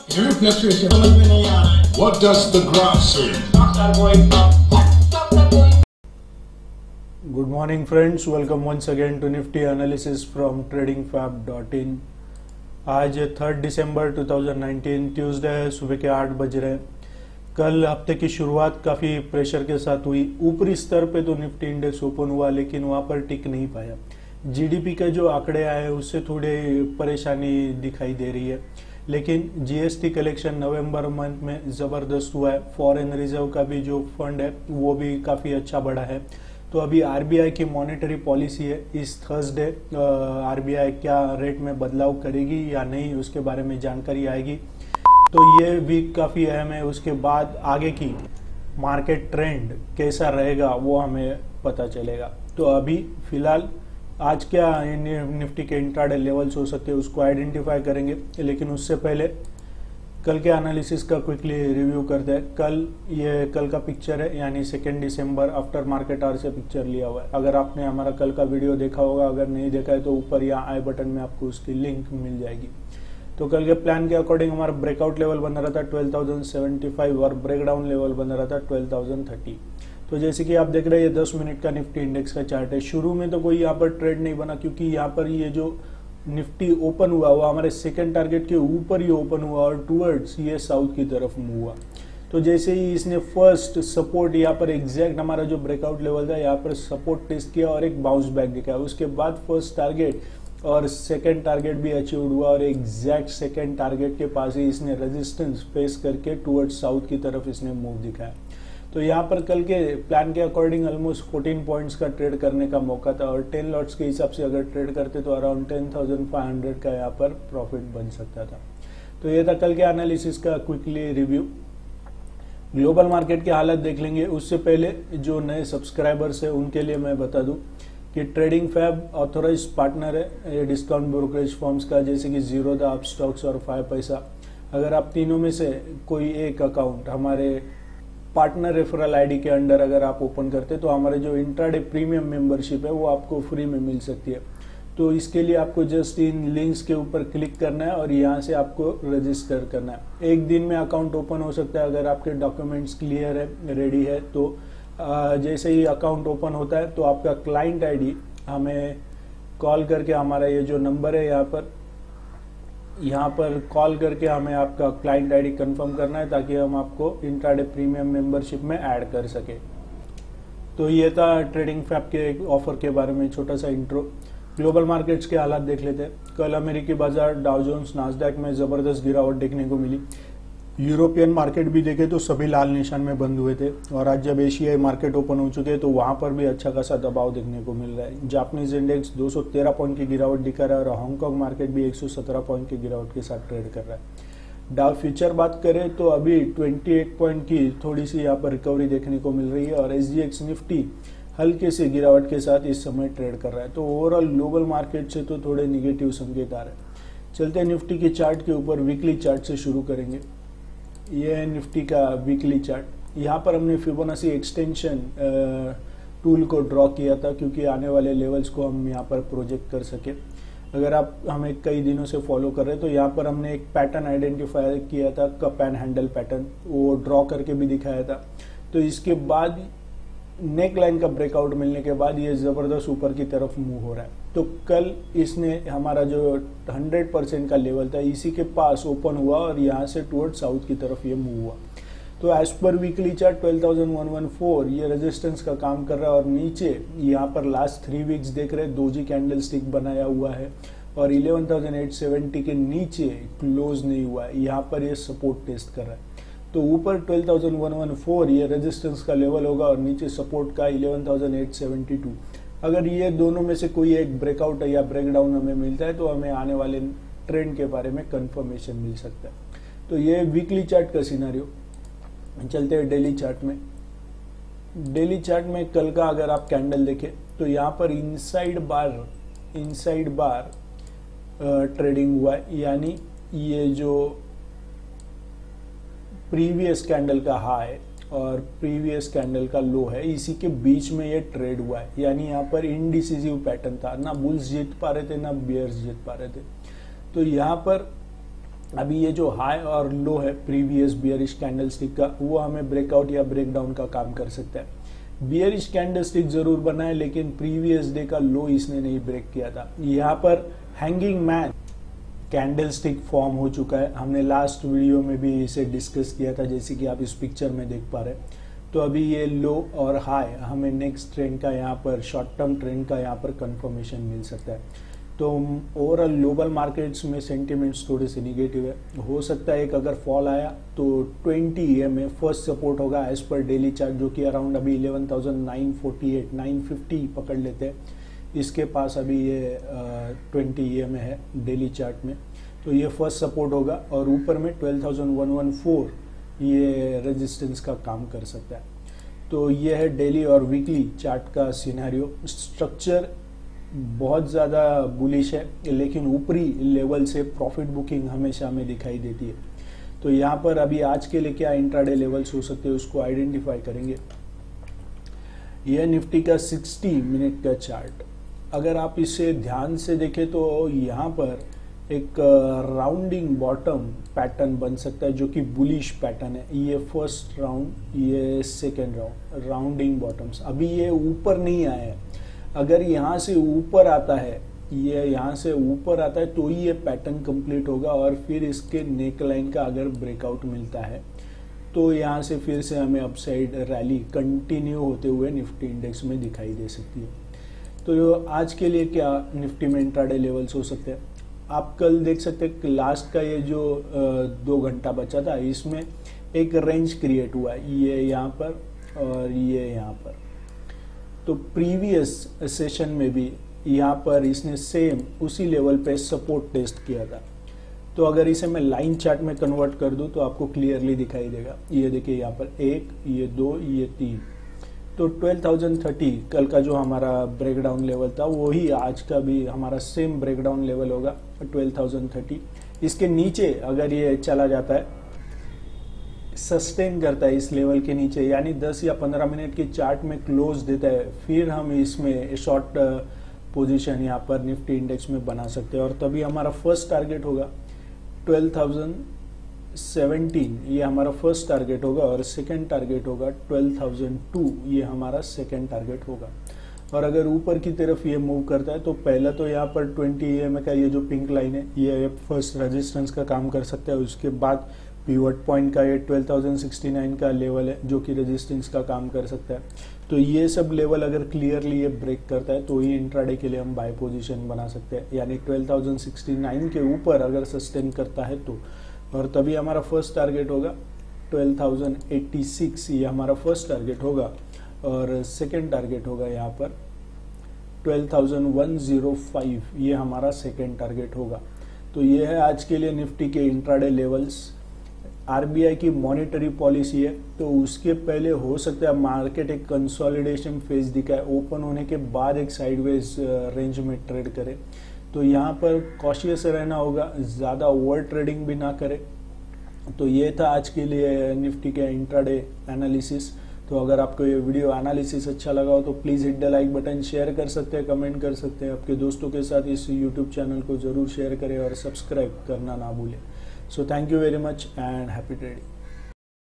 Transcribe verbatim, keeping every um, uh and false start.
Every fluctuation समझ में नहीं आ रहा है. What does the graph say? Stocks are going up. Stocks are going. Good morning friends, welcome once again to Nifty analysis from trading fab dot in. आज third दिसंबर दो हज़ार उन्नीस ट्यूसडे है, सुबह के आठ बज रहे हैं. कल हफ्ते की शुरुआत काफ़ी प्रेशर के साथ हुई. ऊपरी स्तर पे तो निफ्टी इंडेक्स ओपन हुआ लेकिन वहाँ पर टिक नहीं पाया. जीडीपी के जो आंकड़े आए उससे थोड़ी परेशानी दिखाई दे रही है, लेकिन जीएसटी कलेक्शन नवंबर मंथ में ज़बरदस्त हुआ है. फॉरेन रिजर्व का भी जो फंड है वो भी काफ़ी अच्छा बढ़ा है. तो अभी आरबीआई की मॉनेटरी पॉलिसी है. इस थर्सडे आरबीआई क्या रेट में बदलाव करेगी या नहीं उसके बारे में जानकारी आएगी. तो ये वीक काफ़ी अहम है. उसके बाद आगे की मार्केट ट्रेंड कैसा रहेगा वो हमें पता चलेगा. तो अभी फिलहाल आज क्या निफ्टी के इंट्राडे लेवल्स हो सकते हैं उसको आइडेंटिफाई करेंगे, लेकिन उससे पहले कल के एनालिसिस का क्विकली रिव्यू करते हैं. कल ये कल का पिक्चर है, यानी सेकेंड दिसंबर आफ्टर मार्केट आवर से पिक्चर लिया हुआ है. अगर आपने हमारा कल का वीडियो देखा होगा, अगर नहीं देखा है तो ऊपर या आई बटन में आपको उसकी लिंक मिल जाएगी. तो कल के प्लान के अकॉर्डिंग हमारा ब्रेकआउट लेवल बन रहा था ट्वेल्व थाउजेंड सेवेंटी फाइव और ब्रेकडाउन लेवल बन रहा था ट्वेल्व थाउजेंड थर्टी. तो जैसे कि आप देख रहे हैं ये दस मिनट का निफ्टी इंडेक्स का चार्ट है. शुरू में तो कोई यहाँ पर ट्रेड नहीं बना क्योंकि यहाँ पर ये जो निफ्टी ओपन हुआ वो हमारे सेकंड टारगेट के ऊपर ही ओपन हुआ और टूवर्ड्स ये साउथ की तरफ मूव हुआ. तो जैसे ही इसने फर्स्ट सपोर्ट यहाँ पर एग्जैक्ट हमारा जो ब्रेकआउट लेवल था यहाँ पर सपोर्ट टेस्ट किया और एक बाउंस बैक दिखाया. उसके बाद फर्स्ट टारगेट और सेकंड टारगेट भी अचीव हुआ और एग्जैक्ट सेकंड टारगेट के पास ही इसने रेजिस्टेंस फेस करके टूवर्ड्स साउथ की तरफ इसने मूव दिखाया. तो यहाँ पर कल के प्लान के अकॉर्डिंग ऑलमोस्ट फोर्टीन पॉइंट्स का ट्रेड करने का मौका था और टेन लॉट्स के हिसाब से अगर ट्रेड करते तो around ten thousand five hundred का यहाँ पर प्रॉफिट बन सकता था. तो ये था कल के एनालिसिस का क्विकली रिव्यू. ग्लोबल मार्केट की हालत देख लेंगे. उससे पहले जो नए सब्सक्राइबर्स है उनके लिए मैं बता दूं कि ट्रेडिंग फैब ऑथोराइज पार्टनर है ये डिस्काउंट ब्रोकरेज फर्म्स का, जैसे कि जीरोधा, अपस्टॉक्स और फाइव पैसा. अगर आप तीनों में से कोई एक अकाउंट हमारे पार्टनर रेफरल आईडी के अंडर अगर आप ओपन करते तो हमारे जो इंट्राडे प्रीमियम मेंबरशिप है वो आपको फ्री में मिल सकती है. तो इसके लिए आपको जस्ट इन लिंक्स के ऊपर क्लिक करना है और यहाँ से आपको रजिस्टर करना है. एक दिन में अकाउंट ओपन हो सकता है अगर आपके डॉक्यूमेंट्स क्लियर है, रेडी है. तो जैसे ही अकाउंट ओपन होता है तो आपका क्लाइंट आईडी हमें कॉल करके, हमारा ये जो नंबर है यहाँ पर यहाँ पर कॉल करके हमें आपका क्लाइंट आईडी कंफर्म करना है ताकि हम आपको इंट्राडे प्रीमियम मेंबरशिप में ऐड कर सके. तो ये था ट्रेडिंग फैब के ऑफर के बारे में छोटा सा इंट्रो. ग्लोबल मार्केट्स के हालात देख लेते हैं. कल अमेरिकी बाजार डाउ जोन्स, नास्डैक में जबरदस्त गिरावट देखने को मिली. यूरोपियन मार्केट भी देखे तो सभी लाल निशान में बंद हुए थे और आज जब एशियाई मार्केट ओपन हो चुके हैं तो वहां पर भी अच्छा खासा दबाव देखने को मिल रहा है. जापानीज इंडेक्स दो सौ तेरह पॉइंट की गिरावट दिखा रहा है और हांगकांग मार्केट भी एक सौ सत्रह पॉइंट की गिरावट के साथ ट्रेड कर रहा है. डाउ फ्यूचर बात करें तो अभी अट्ठाईस पॉइंट की थोड़ी सी यहाँ पर रिकवरी देखने को मिल रही है और एसजीएक्स निफ्टी हल्के से गिरावट के साथ इस समय ट्रेड कर रहा है. तो ओवरऑल ग्लोबल मार्केट से तो थोड़े निगेटिव संकेत आ रहे हैं. चलते हैं निफ्टी के चार्ट के ऊपर. वीकली चार्ट से शुरू करेंगे. ये है निफ्टी का वीकली चार्ट. यहाँ पर हमने फिबोनाची एक्सटेंशन टूल को ड्रॉ किया था क्योंकि आने वाले लेवल्स को हम यहाँ पर प्रोजेक्ट कर सके. अगर आप हमें कई दिनों से फॉलो कर रहे हैं तो यहाँ पर हमने एक पैटर्न आइडेंटिफाई किया था, कप एंड हैंडल पैटर्न, वो ड्रॉ करके भी दिखाया था. तो इसके बाद नेक लाइन का ब्रेकआउट मिलने के बाद ये जबरदस्त ऊपर की तरफ मूव हो रहा है. तो कल इसने हमारा जो हंड्रेड परसेंट का लेवल था इसी के पास ओपन हुआ और यहाँ से टुवर्ड साउथ की तरफ ये मूव हुआ. तो एज पर weekly chart twelve thousand one hundred fourteen ये रेजिस्टेंस का काम कर रहा है और नीचे यहाँ पर लास्ट थ्री वीक्स देख रहे हैं दोजी कैंडलस्टिक बनाया हुआ है और इलेवन थाउजेंड एट सेवेंटी के नीचे क्लोज नहीं हुआ है. यहाँ पर ये सपोर्ट टेस्ट कर रहा है. तो ऊपर twelve thousand one hundred fourteen ये रेजिस्टेंस का लेवल होगा और नीचे सपोर्ट का eleven thousand eight seventy two. अगर ये दोनों में से कोई एक ब्रेकआउट या ब्रेकडाउन हमें मिलता है तो हमें आने वाले ट्रेंड के बारे में कंफर्मेशन मिल सकता है. तो ये वीकली चार्ट का सिनेरियो. चलते हैं डेली चार्ट में. डेली चार्ट में कल का अगर आप कैंडल देखें तो यहाँ पर inside bar inside bar trading हुआ है, यानी ये जो प्रीवियस कैंडल का हाई और प्रीवियस कैंडल का लो है इसी के बीच में ये ट्रेड हुआ है. यानी यहाँ पर इनडिसिसिव पैटर्न था, ना बुल्स जीत पा रहे थे ना बियर्स जीत पा रहे थे. तो यहाँ पर अभी ये जो हाई और लो है प्रीवियस बियरिश कैंडलस्टिक का, वो हमें ब्रेकआउट या ब्रेकडाउन का काम कर सकता है। बियरिश कैंडलस्टिक जरूर बना है, लेकिन प्रीवियस डे का लो इसने नहीं ब्रेक किया था। यहाँ पर हैंगिंग मैन कैंडलस्टिक फॉर्म हो चुका है। हमने लास्ट वीडियो में भी इसे डिस्कस किया था, जैसे कि आप इस पिक्चर में देख पा रहे हैं। तो अभी ये लो और हाई हमें नेक्स्ट ट्रेंड का यहाँ पर शॉर्ट टर्म ट्रेंड का यहाँ पर कंफर्मेशन मिल सकता है। तो ओवरऑल ग्लोबल मार्केट्स में सेंटिमेंट्स थोड़े से निगेटिव है। हो सकता है एक अगर फॉल आया तो twenty E M A first support होगा एज पर डेली चार्ट, जो कि अराउंड अभी eleven thousand nine forty eight nine fifty पकड़ लेते हैं। इसके पास अभी ये ट्वेंटी ई एम ए है डेली चार्ट में, तो ये फर्स्ट सपोर्ट होगा। और ऊपर में twelve thousand one one four ये रेजिस्टेंस का काम कर सकता है। तो ये है डेली और वीकली चार्ट का सिनेरियो। स्ट्रक्चर बहुत ज़्यादा बुलिश है, लेकिन ऊपरी लेवल से प्रॉफिट बुकिंग हमेशा हमें दिखाई देती है। तो यहाँ पर अभी आज के लिए क्या इंट्राडे लेवल्स हो सकते हैं उसको आइडेंटिफाई करेंगे। यह निफ्टी का साठ मिनट का चार्ट, अगर आप इसे ध्यान से देखें तो यहाँ पर एक राउंडिंग बॉटम पैटर्न बन सकता है, जो कि बुलिश पैटर्न है। ये फर्स्ट राउंड, ये सेकेंड राउंड, राउंडिंग बॉटम्स। अभी ये ऊपर नहीं आया है। अगर यहाँ से ऊपर आता है, ये यहाँ से ऊपर आता है तो ही ये पैटर्न कंप्लीट होगा। और फिर इसके नेक लाइन का अगर ब्रेकआउट मिलता है तो यहाँ से फिर से हमें अपसाइड रैली कंटिन्यू होते हुए निफ्टी इंडेक्स में दिखाई दे सकती है। तो आज के लिए क्या निफ्टी में इंट्राडे लेवल्स हो सकते हैं, आप कल देख सकते हैं कि लास्ट का ये जो दो घंटा बचा था, इसमें एक रेंज क्रिएट हुआ है, ये यहाँ पर और ये यहाँ पर। तो प्रीवियस सेशन में भी यहाँ पर इसने सेम उसी लेवल पे सपोर्ट टेस्ट किया था। तो अगर इसे मैं लाइन चार्ट में कन्वर्ट कर दूं तो आपको क्लियरली दिखाई देगा। ये देखिए यहाँ पर एक, ये दो, ये तीन। तो ट्वेल्व थाउजेंड थर्टी कल का जो हमारा ब्रेकडाउन लेवल था, वही आज का भी हमारा सेम ब्रेकडाउन लेवल होगा ट्वेल्व थाउजेंड थर्टी। इसके नीचे अगर ये चला जाता है, सस्टेन करता है इस लेवल के नीचे, यानी दस या पंद्रह मिनट की चार्ट में क्लोज देता है, फिर हम इसमें शॉर्ट पोजीशन यहाँ पर निफ्टी इंडेक्स में बना सकते हैं। और तभी हमारा फर्स्ट टारगेट होगा ट्वेल्व थाउजेंड सेवेंटीन, ये हमारा फर्स्ट टारगेट होगा। और सेकंड टारगेट होगा ट्वेल्व थाउजेंड टू, ये हमारा सेकंड टारगेट होगा। और अगर ऊपर की तरफ ये मूव करता है तो पहला तो यहाँ पर ट्वेंटी ई एम ए का ये जो पिंक लाइन है, ये फर्स्ट रेजिस्टेंस का काम कर सकता है। उसके बाद पिवट पॉइंट का ये ट्वेल्व थाउजेंड सिक्सटी नाइन का लेवल है, जो कि रेजिस्टेंस का काम कर सकता है। तो ये सब लेवल अगर क्लियरली ये ब्रेक करता है तो ही इंट्राडे के लिए हम बाय पोजीशन बना सकते हैं, यानी ट्वेल्व थाउजेंड सिक्सटी नाइन के ऊपर अगर सस्टेन करता है तो। और तभी हमारा फर्स्ट टारगेट होगा ट्वेल्व थाउजेंड एटी सिक्स, ये हमारा फर्स्ट टारगेट होगा। और सेकेंड टारगेट होगा यहाँ पर twelve thousand one hundred five, ये हमारा सेकेंड टारगेट होगा। तो ये है आज के लिए निफ्टी के इंट्राडे लेवल्स। आरबीआई की मॉनेटरी पॉलिसी है, तो उसके पहले हो सकता है मार्केट एक कंसोलिडेशन फेज दिखाए, ओपन होने के बाद एक साइडवेज रेंज में ट्रेड करे। तो यहाँ पर कॉशियस रहना होगा, ज़्यादा ओवर ट्रेडिंग भी ना करे। तो ये था आज के लिए निफ्टी के इंट्राडे एनालिसिस। तो अगर आपको ये वीडियो एनालिसिस अच्छा लगा हो तो please hit the like button, share कर सकते हैं, कमेंट कर सकते हैं। आपके दोस्तों के साथ इस यूट्यूब चैनल को ज़रूर शेयर करें और सब्सक्राइब करना ना भूलें। So thank you very much and happy trading.